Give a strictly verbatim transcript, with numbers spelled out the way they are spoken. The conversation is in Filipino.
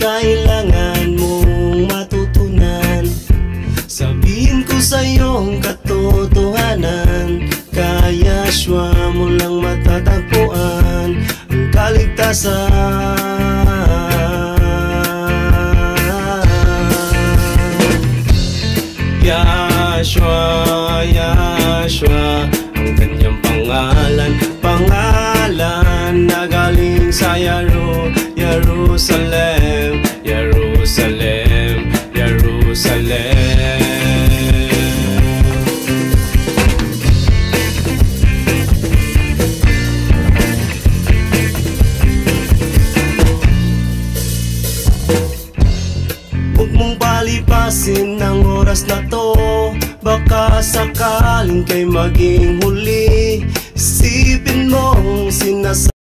kailangan mong matutunan. Sabihin ko sa'yo ang katotohanan, kaya swa mo lang matatagpuan ang kaligtasan. Yahshua, Yahshua ang kanyang pangalan, pangalan na galing sa Yero, Jerusalem, Jerusalem, Jerusalem. Huwag mong palipasin ang oras na to, baka sakaling kay maging huli. Isipin mong sinasa